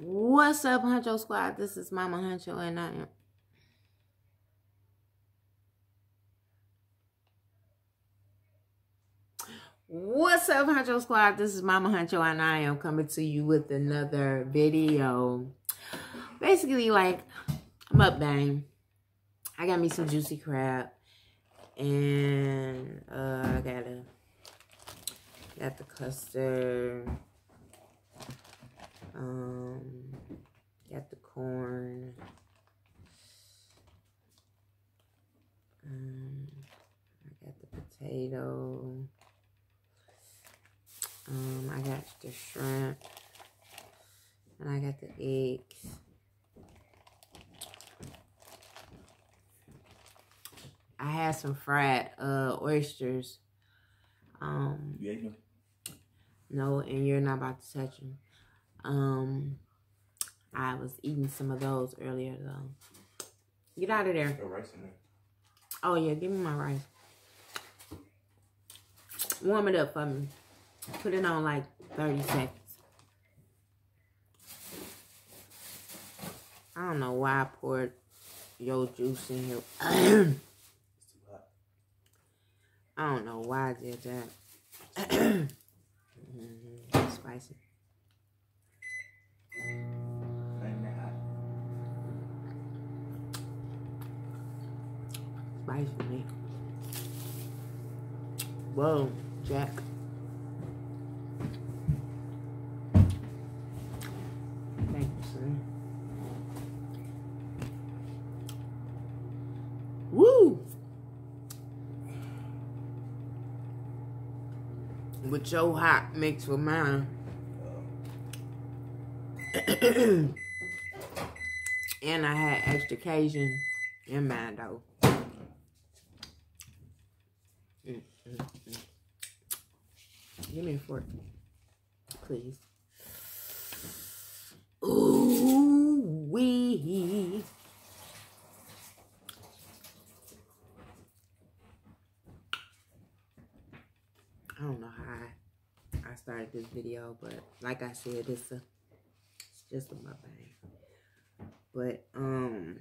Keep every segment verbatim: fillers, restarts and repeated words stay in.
What's up, Huncho Squad? This is Mama Huncho, and I am. What's up, Huncho Squad? This is Mama Huncho, and I am coming to you with another video. Basically, like, I'm up bang. I got me some juicy crab, and uh, I got a got the custard. Um, got the corn. Um, I got the potato. Um, I got the shrimp. And I got the eggs. I had some fried uh oysters. Um, you ate them? No, and you're not about to touch them. Um, I was eating some of those earlier though. Get out of there. Got rice in there. Oh yeah, give me my rice. Warm it up for me. Put it on like thirty seconds. I don't know why I poured your juice in here. It's too hot. I don't know why I did that. mm-hmm. Spicy. Ain't that hot? Spicy me. Whoa, Jack. Thank you, son. Woo! With your hot mixed with mine. And I had extra Cajun in mine though. Mm, mm, mm. Give me a fork, please. Ooh wee. I don't know how I, I started this video, but like I said, it's a it's just a mukbang. But um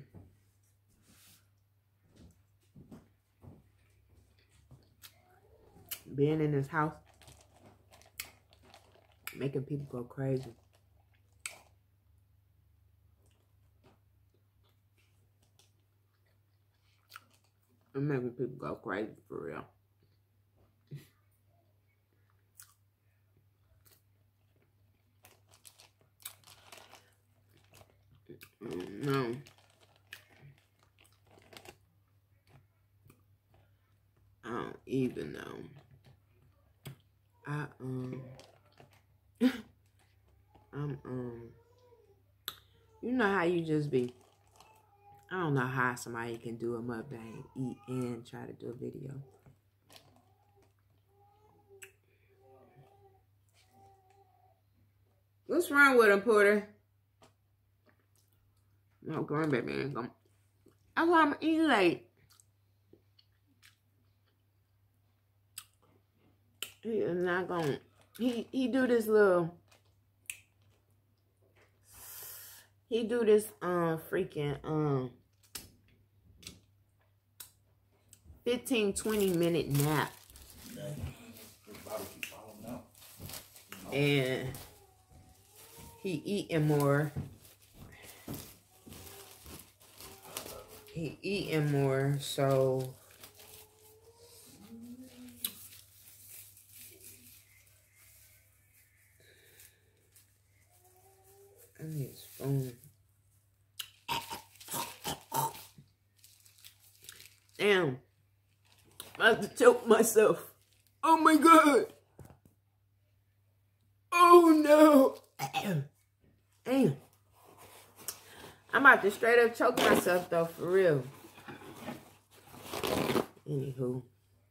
being in this house, making people go crazy. I'm making people go crazy for real. No. I don't even know. I um I'm um you know how you just be. I don't know how somebody can do a mukbang, eat and try to do a video. What's wrong with him, Porter? No, come on, baby. Ain't gonna. That's why I'm eating late. He is not gonna. He he do this little. He do this um freaking um fifteen, twenty minute nap. And he eating more. He eating more, so I need a spoon. Damn. I have to choke myself. Oh my god. Oh no. Damn. I'm about to straight up choke myself though, for real. Anywho.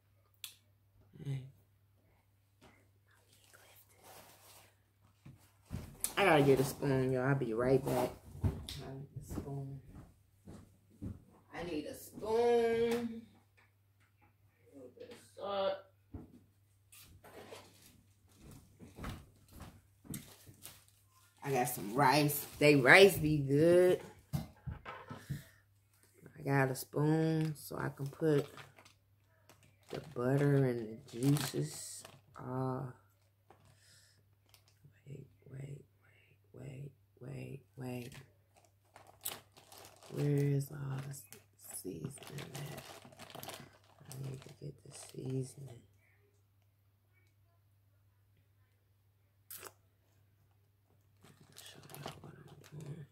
I gotta get a spoon, y'all. I'll be right back. I need a spoon. I need a spoon. A little bit of salt. I got some rice. They rice be good. I got a spoon so I can put the butter and the juices. Uh, wait, wait, wait, wait, wait, wait. Where is all the seasoning at? I need to get the seasoning. Show y'all what I'm doing.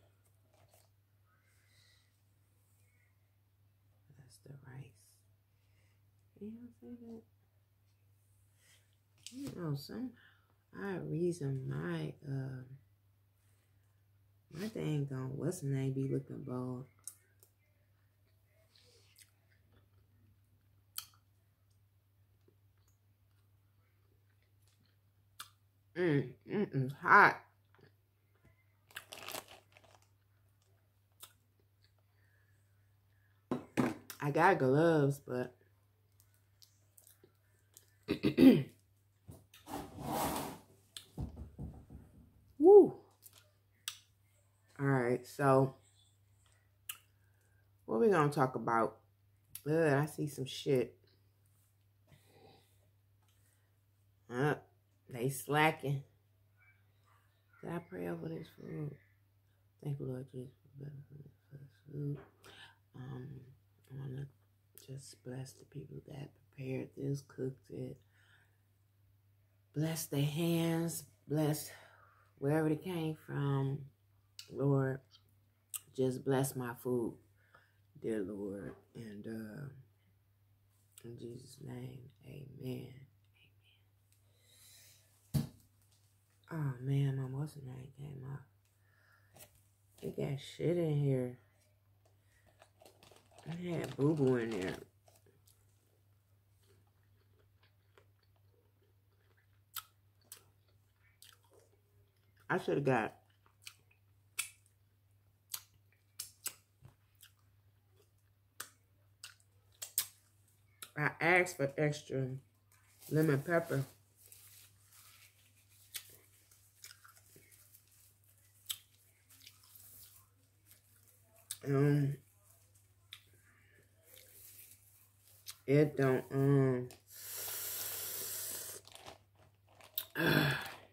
That's the rice. You don't say that? You know, some odd reason my uh my dang on what's the name be looking bold. Mm, mm, mm, hot. I got gloves, but woo. All right, so what we gonna talk about? Ugh, I see some shit. Uh, they slacking. Did I pray over this food? Thank you, Lord Jesus, for this food. Um, I wanna just bless the people that prepared this, cooked it. Bless their hands. Bless wherever it came from. Lord, just bless my food, dear Lord. And uh, in Jesus' name, amen. Amen. Oh, man, my what's the name came out. It got shit in here. I had boo-boo in there. I should have got I asked for extra lemon pepper. Um, it don't, um, uh,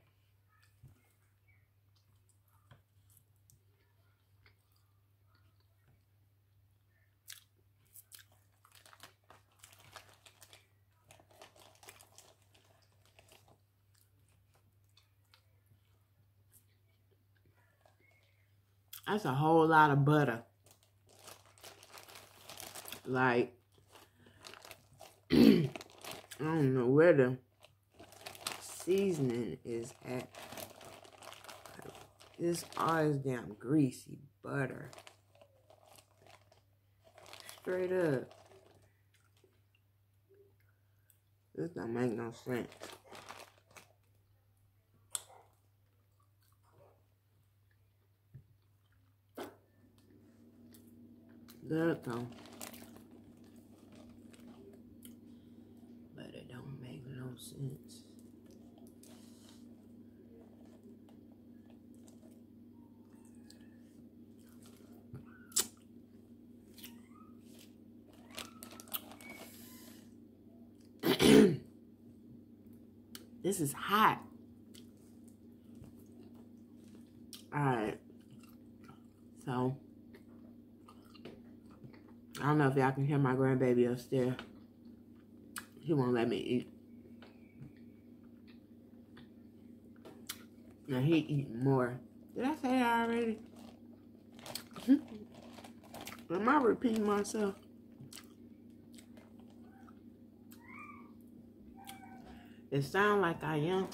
that's a whole lot of butter. Like, I don't know where the seasoning is at. This all is damn greasy butter. Straight up. This don't make no sense. There it go. But it don't make no sense. This is hot. Alright. So, I don't know if y'all can hear my grandbaby upstairs. He won't let me eat. Now he eating more. Did I say that already? Am I repeating myself? It sounds like I am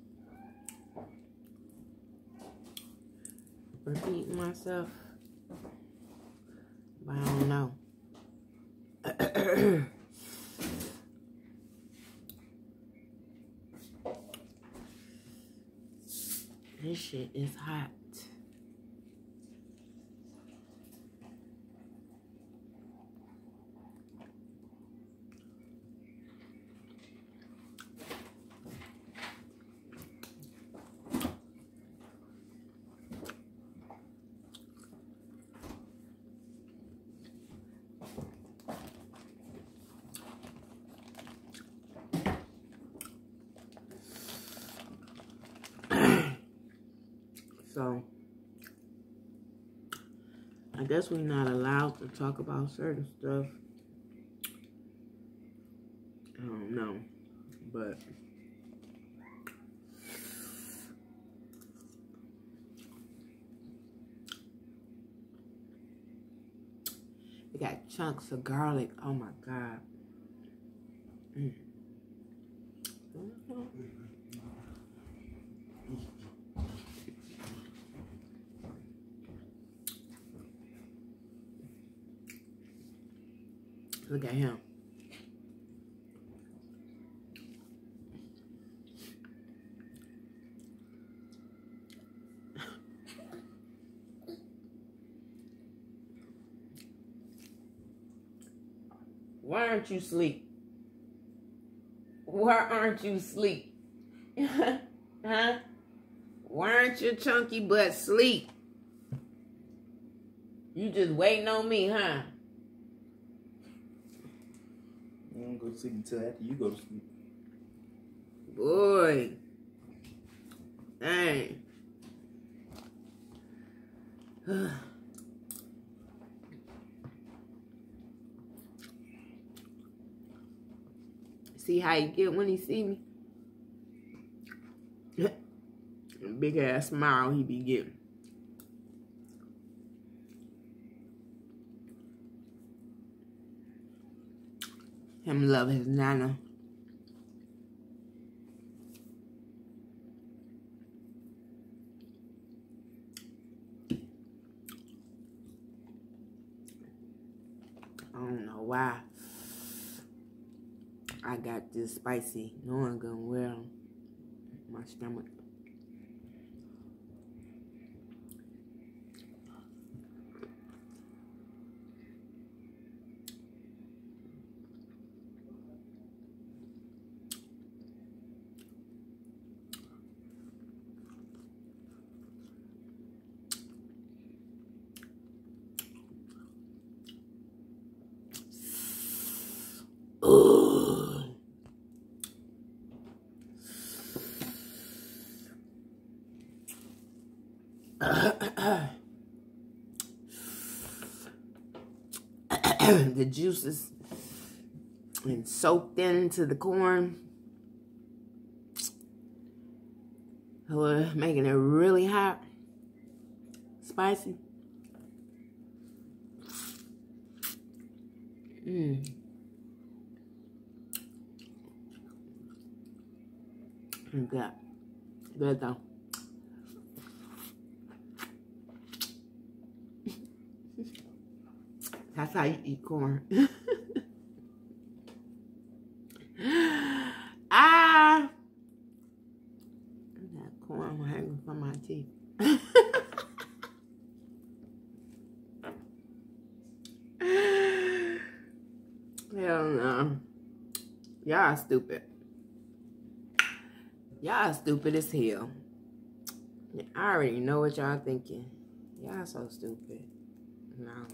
repeating myself, but I don't know. This shit is hot. So, I guess we're not allowed to talk about certain stuff. I don't know. But we got chunks of garlic. Oh my God. Mm. Look at him. Why aren't you asleep? Why aren't you asleep? Huh? Why aren't your chunky butt asleep? You just waiting on me, huh? You don't go to sleep until after you go to sleep. Boy. Dang. See how you get when he see me? Big ass smile he be getting. Him love his nana. I don't know why I got this spicy, knowing good and well my stomach. The juices and soaked into the corn. We're making it really hot, spicy. Mmm. Good. Good though. That's how you eat corn. Ah! That corn hanging from my teeth. Hell no. Y'all stupid. Y'all stupid as hell. I already know what y'all thinking. Y'all so stupid. No.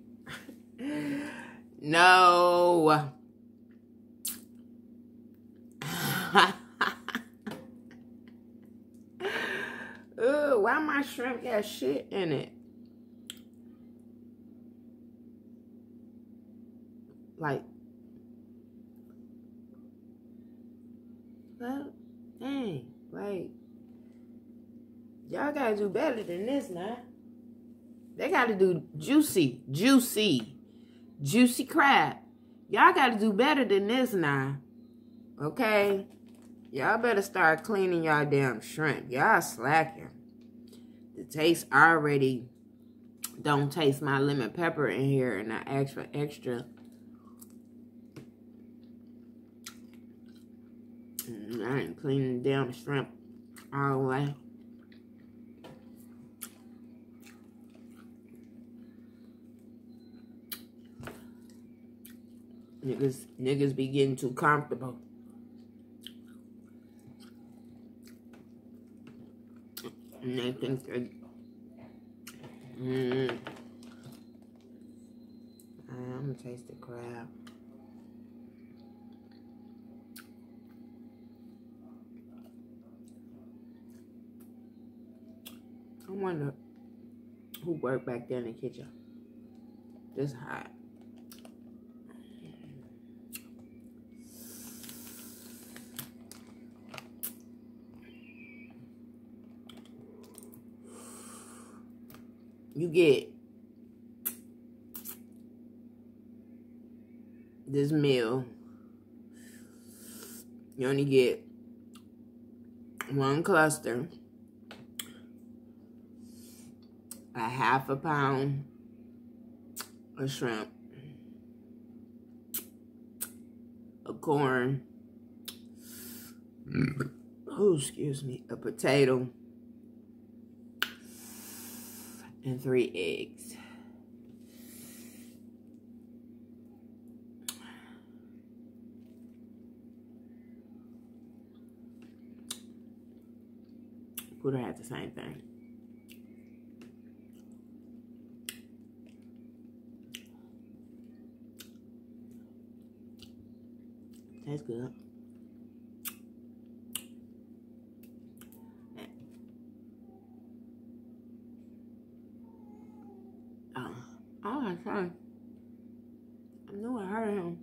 No. Ooh, why my shrimp got shit in it? Like, well, dang, like, y'all gotta do better than this now. They gotta do juicy, juicy, juicy crab. Y'all gotta do better than this now. Okay? Y'all better start cleaning y'all damn shrimp. Y'all slacking. The taste already don't taste my lemon pepper in here, and I asked for extra. I ain't cleaning the damn shrimp all the way. Niggas, niggas be getting too comfortable. And they think that, mm, I'm gonna taste the crab. I wonder who worked back there in the kitchen. It's hot. You get this meal. You only get one cluster, a half a pound of shrimp, a corn, oh, excuse me, a potato, and three eggs. Buddha had the same thing. That's good. Oh, oh my son. I knew I heard him.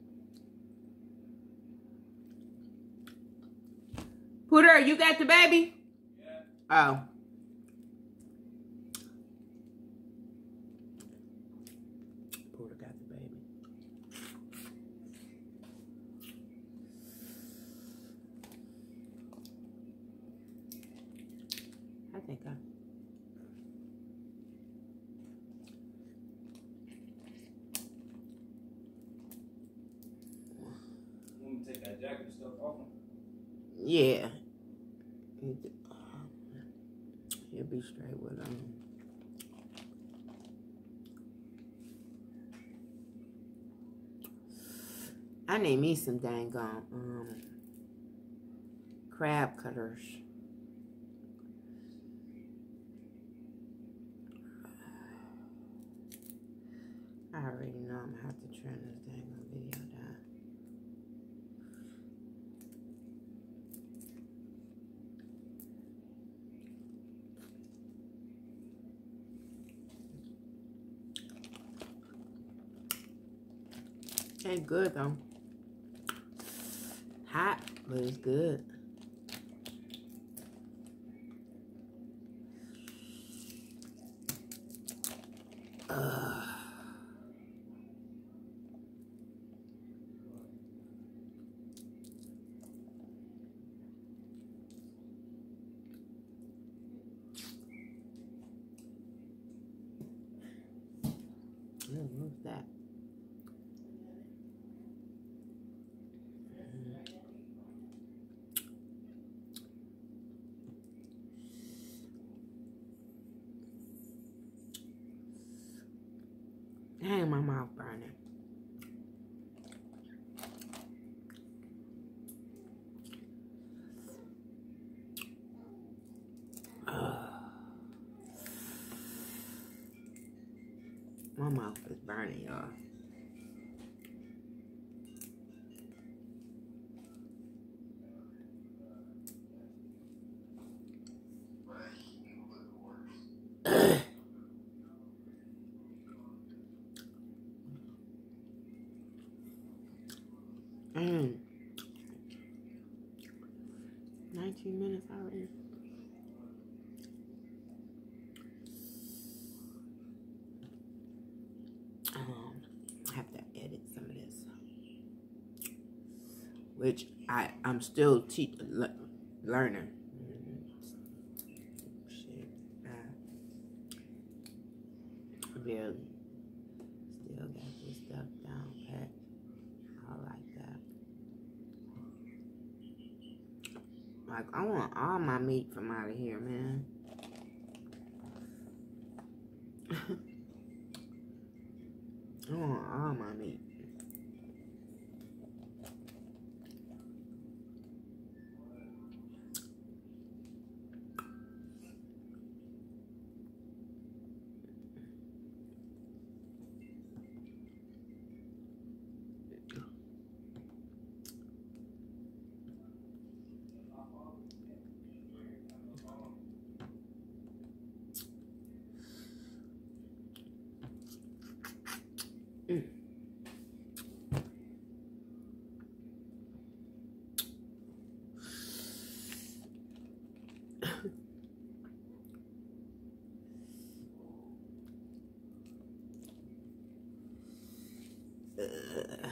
Pooter, you got the baby? Oh. Porter got the baby. I think I... Want me to take that jacket and stuff off him? Yeah. He'll be straight with them. I need me some dang on um crab cutters. I already know I'm gonna have to trim this dang on video down. Ain't good though. Hot, but it's good. Ugh. Mm, what's that? Dang, my mouth burning. Ugh. My mouth is burning, y'all. Mm. nineteen minutes already. Um, I have to edit some of this, which I I'm still te le learning. Shit, I barely still got this stuff down pat. I like that. Like, I want all my meat from out of here, man. I want all my meat. Uh,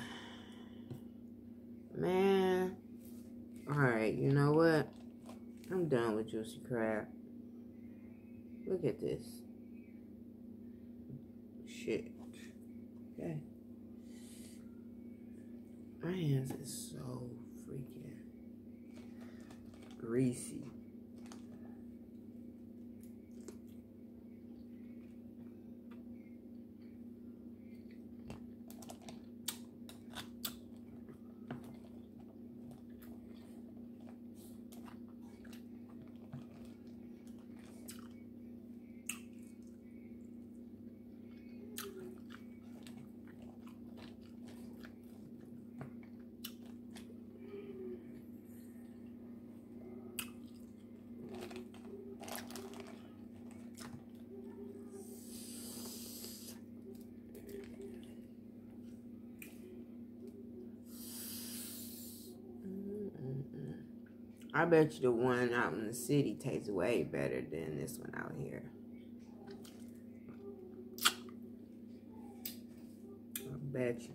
man. Alright, you know what? I'm done with Juicy Crab. Look at this. Shit. Okay. My hands is so freaking greasy. I bet you the one out in the city tastes way better than this one out here. I bet you.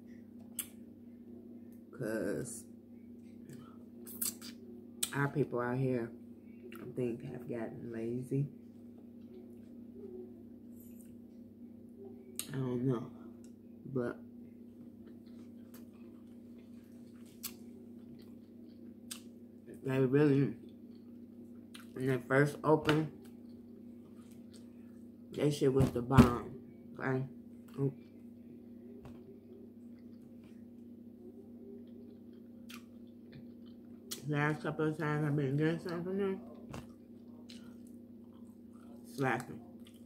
Because our people out here, I think, have gotten lazy. I don't know. But they really, when they first opened, that shit was the bomb. Okay? Ooh. Last couple of times I've been getting something from them, slapping.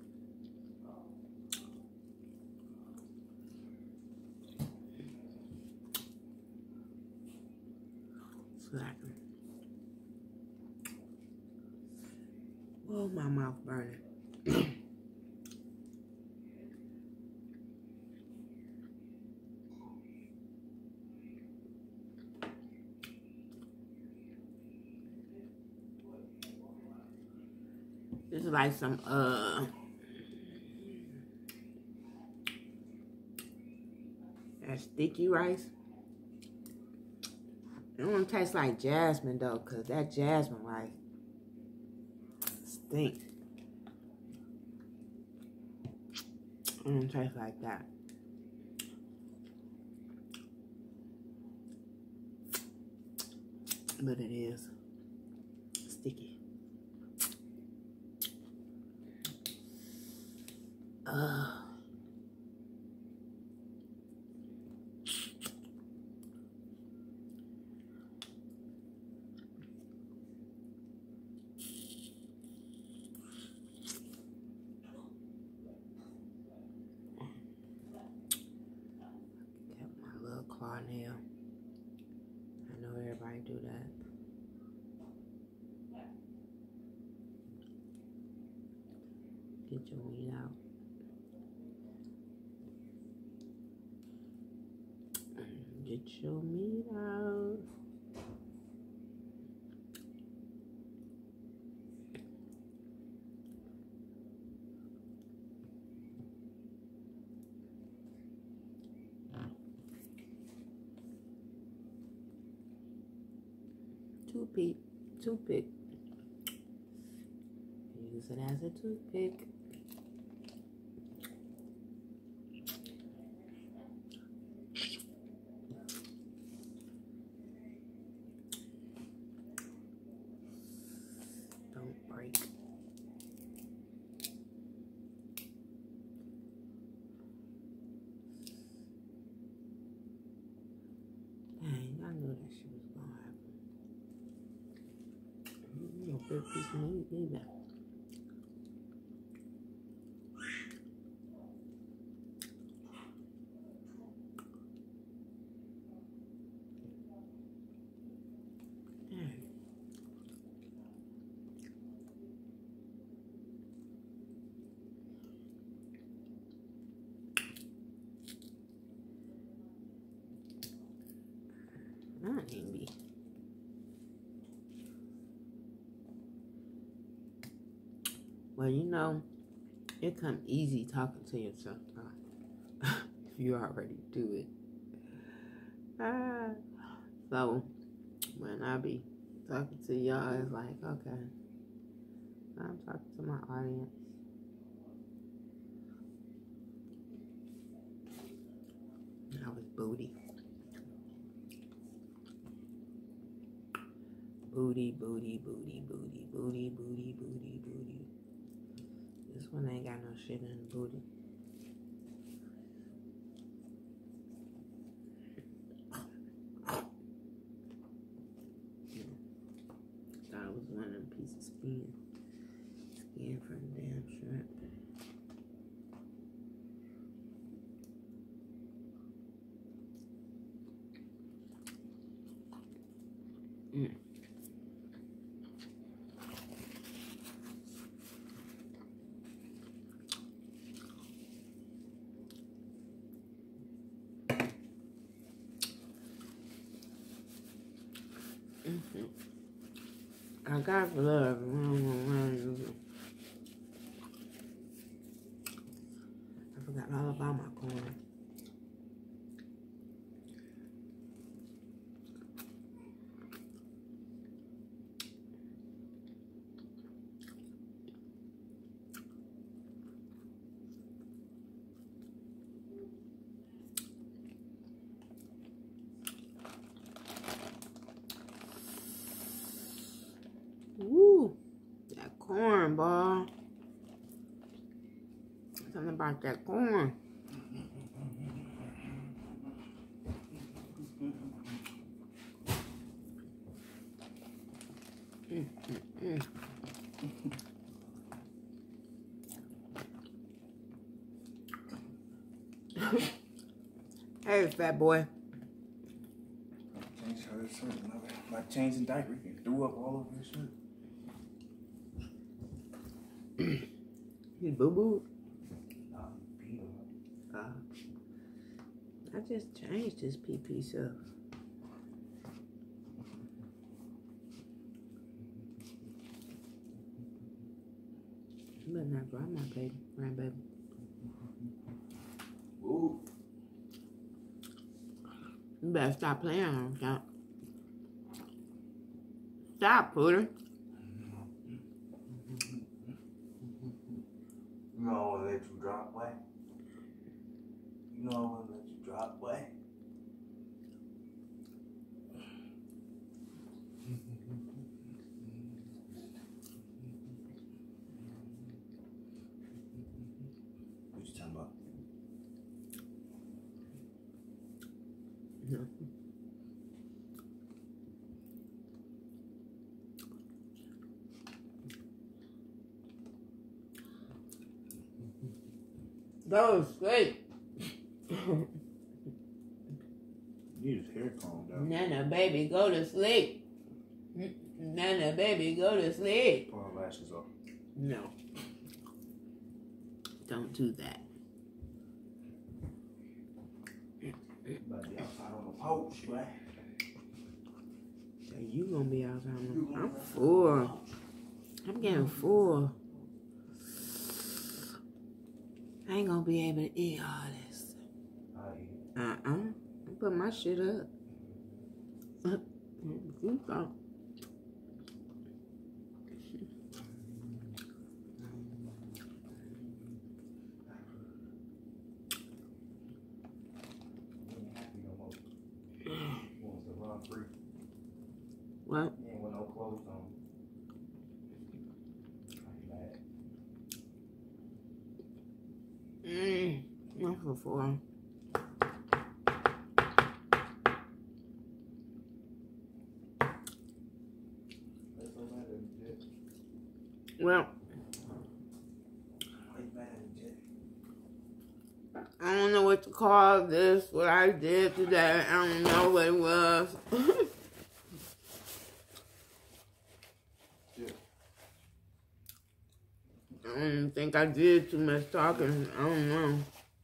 Slapping. Oh, my mouth burning. This is like some, uh, that sticky rice. It don't taste like jasmine, though, because that jasmine rice stinks. It don't taste like that. But it is sticky. Ugh. Got my little claw nail. I know everybody do that. Get your weed out. Get your meat out. Toothpick. Toothpick. Use it as a toothpick. Big piece of meat either. Not even be. Well, you know, it come easy talking to yourself. you already do it. Ah. So when I be talking to y'all, it's like, okay, I'm talking to my audience. That was booty. Booty, booty, booty, booty, booty, booty, booty, booty. This one ain't got no shit in the booty. Thought it was one of them pieces of skin. Skin from the damn shrimp. Mm. Mm-hmm. I got love. I forgot all about my corn. Woo, that corn, boy. Something about that corn. Mm, mm, mm. Hey, fat boy. Change her shirt. My changing diaper. You threw up all over his shirt. He boo boo. Nah, he peed on Uh, I just changed his pee pee stuff. You better not grab my baby, grandbaby. Ooh. You better stop playing on that. Stop, Pooter. You know I wanna let you drop, boy. You know I wanna let you drop, boy. What you talking about? No. Go to sleep. You just hair combed out. Nana, baby, go to sleep. Nana, baby, go to sleep. Pull her lashes off. No. Don't do that. You better be outside on the porch, boy. Yeah, you gonna be outside. I'm full. I'm getting full. I ain't gonna be able to eat all this. Uh-uh. I put my shit up. You thought. What? You ain't with no clothes on. Mmm. Not for four. Well, I don't know what to call this, what I did today. I don't know what it was. I don't think I did too much talking. I don't know.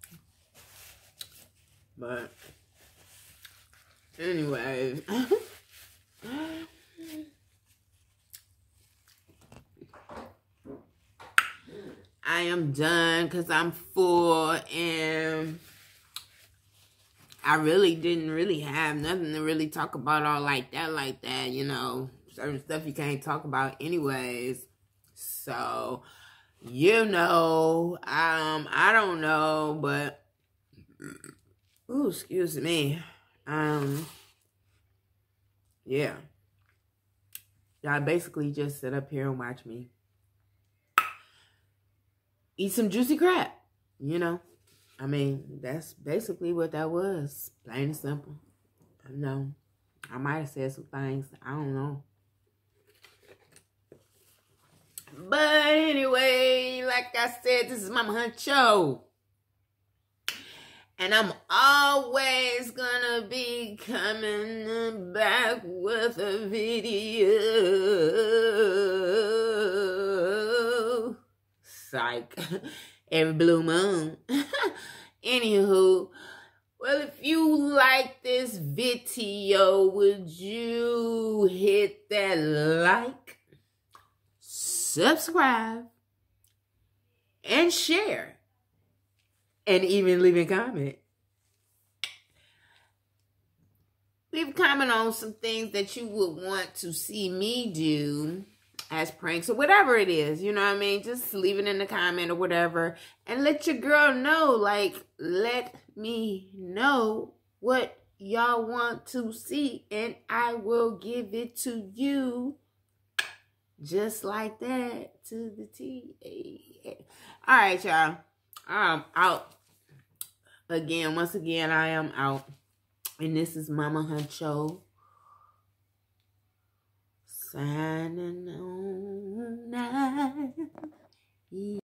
But, anyways. I am done because I'm full and I really didn't really have nothing to really talk about all like that, like that, you know. Certain stuff you can't talk about anyways. So, you know, um, I don't know, but, ooh, excuse me. Um, yeah. Y'all basically just sit up here and watch me eat some juicy crap, you know. I mean, that's basically what that was. Plain and simple. I know. I might have said some things. I don't know. But anyway, like I said, this is Mama Huncho. And I'm always gonna be coming back with a video. Psych. Every blue moon. Anywho, well, if you like this video, would you hit that like, subscribe, and share, and even leave a comment. Leave a comment on some things that you would want to see me do as pranks or whatever it is, you know what I mean? Just leave it in the comment or whatever, and let your girl know, like, let me know what y'all want to see, and I will give it to you just like that, to the T. All right, y'all. I'm out. Again, once again, I am out. And this is Mama Huncho signing on.